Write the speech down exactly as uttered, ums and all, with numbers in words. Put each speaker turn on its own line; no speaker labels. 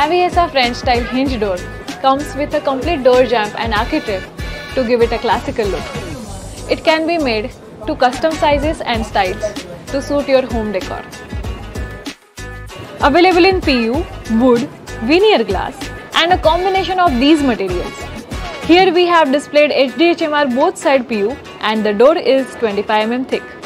Saviesa French style hinge door comes with a complete door jamb and architrave to give it a classical look. It can be made to custom sizes and styles to suit your home decor. Available in P U, wood, veneer glass and a combination of these materials. Here we have displayed H D H M R both side P U and the door is twenty-five millimeters thick.